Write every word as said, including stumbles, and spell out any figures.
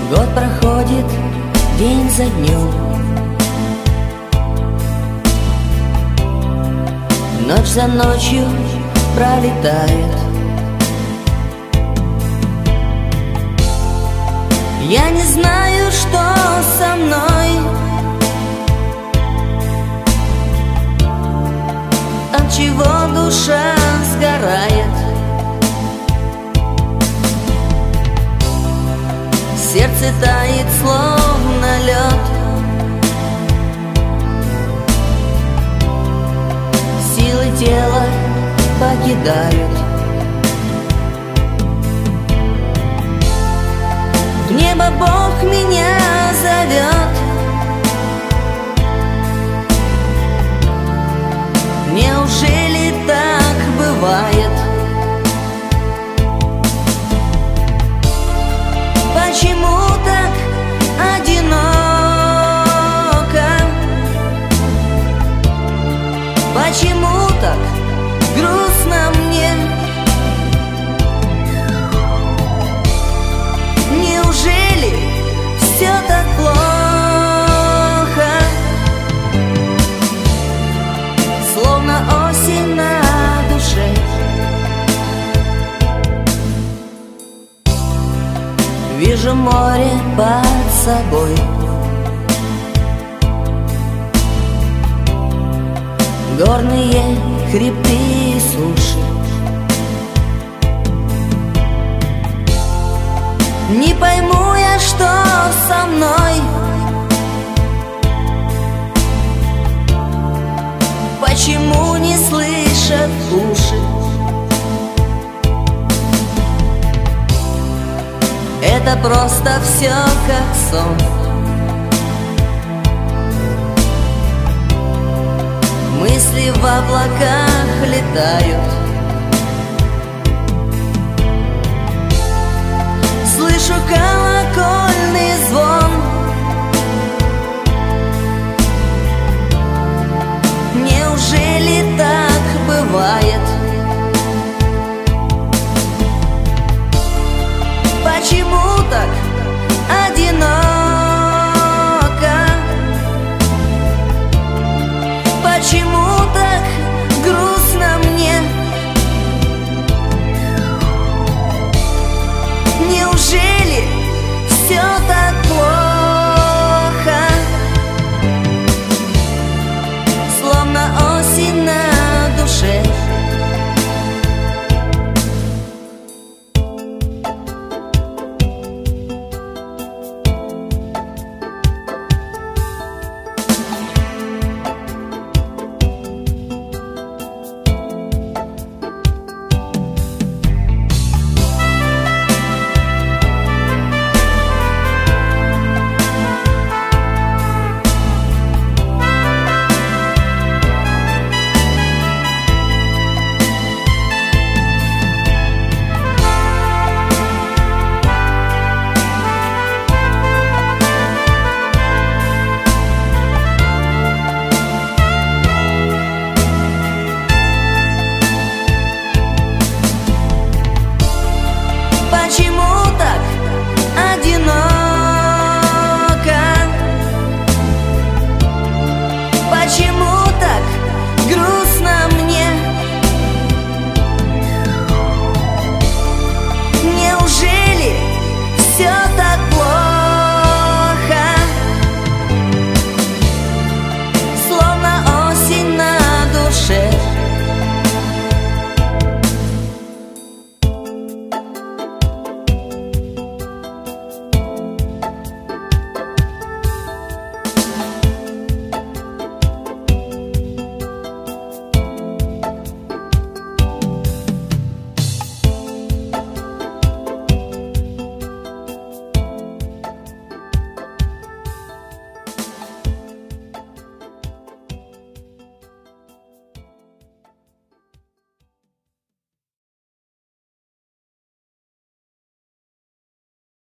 Год проходит день за днем, ночь за ночью пролетает. Я не знаю, что со мной, от чего душа сгорает. Сердце тает, словно лед, силы тела покидают. В небо Бог меня зовет, неужели так бывает? Почему так одиноко? Почему так грустно мне? Неужели все так плохо? Словно осень на душе. Вижу море под собой, горные хребты и суши. Не пойму я, что со мной, почему не слышат уши. Это просто все как сон. Мысли в облаках летают. Слышу колокола